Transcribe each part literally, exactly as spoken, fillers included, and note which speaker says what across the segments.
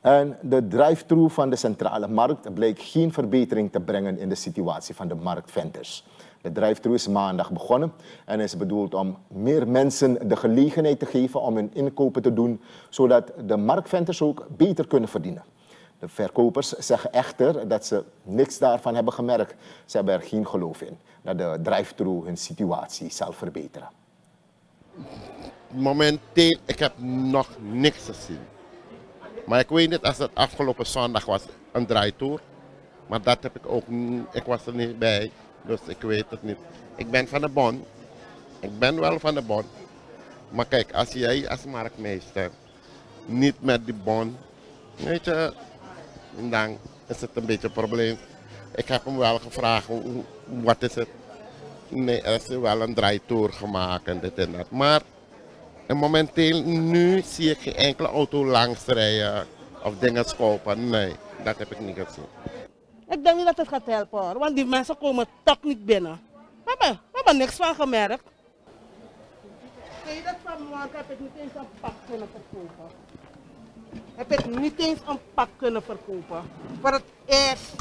Speaker 1: En de drive-thru van de centrale markt blijkt geen verbetering te brengen in de situatie van de marktventers. De drive-thru is maandag begonnen en is bedoeld om meer mensen de gelegenheid te geven om hun inkopen te doen, zodat de marktventers ook beter kunnen verdienen. De verkopers zeggen echter dat ze niks daarvan hebben gemerkt. Ze hebben er geen geloof in dat de drive-thru hun situatie zal verbeteren.
Speaker 2: Momenteel, ik heb nog niks gezien. Maar ik weet niet als het afgelopen zondag was, een draaitoer. Maar dat heb ik ook niet, ik was er niet bij, dus ik weet het niet. Ik ben van de bon, ik ben wel van de bon. Maar kijk, als jij als marktmeester niet met die bon, weet je, dan is het een beetje een probleem. Ik heb hem wel gevraagd, wat is het? Nee, er is wel een draaitoer gemaakt en dit en dat. Maar en momenteel, nu zie ik geen enkele auto langs rijden of dingen kopen. Nee, dat heb ik niet gezien.
Speaker 3: Ik denk niet dat het gaat helpen hoor, want die mensen komen toch niet binnen. We hebben, we hebben niks van gemerkt. Zie je dat vanmorgen heb ik niet eens een pak kunnen verkopen. Heb ik niet eens een pak kunnen verkopen. Voor het eerst.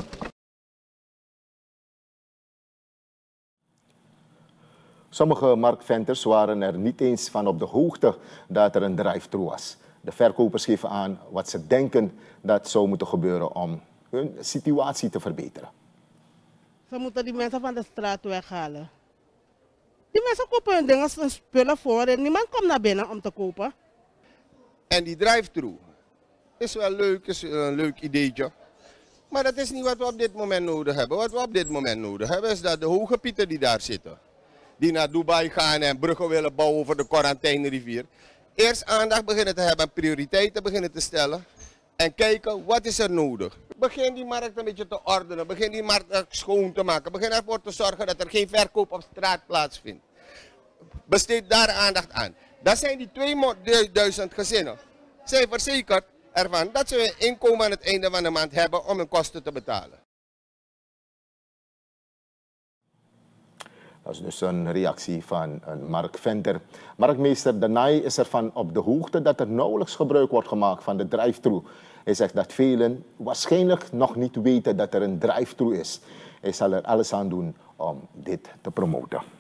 Speaker 1: Sommige marktventers waren er niet eens van op de hoogte dat er een drive-thru was. De verkopers geven aan wat ze denken dat zou moeten gebeuren om hun situatie te verbeteren.
Speaker 3: Ze moeten die mensen van de straat weghalen. Die mensen kopen hun dingen en spullen voor en niemand komt naar binnen om te kopen.
Speaker 4: En die drive-thru is wel leuk, is een leuk ideetje. Maar dat is niet wat we op dit moment nodig hebben. Wat we op dit moment nodig hebben is dat de hoge pieten die daar zitten, die naar Dubai gaan en bruggen willen bouwen over de Quarantijnrivier, eerst aandacht beginnen te hebben en prioriteiten beginnen te stellen en kijken wat is er nodig. Begin die markt een beetje te ordenen, begin die markt schoon te maken, begin ervoor te zorgen dat er geen verkoop op straat plaatsvindt. Besteed daar aandacht aan. Dat zijn die tweeduizend gezinnen. Zijn verzekerd ervan dat ze een inkomen aan het einde van de maand hebben om hun kosten te betalen.
Speaker 1: Dat is dus een reactie van een marktventer. Marktmeester Danai is ervan op de hoogte dat er nauwelijks gebruik wordt gemaakt van de drive-thru. Hij zegt dat velen waarschijnlijk nog niet weten dat er een drive-thru is. Hij zal er alles aan doen om dit te promoten.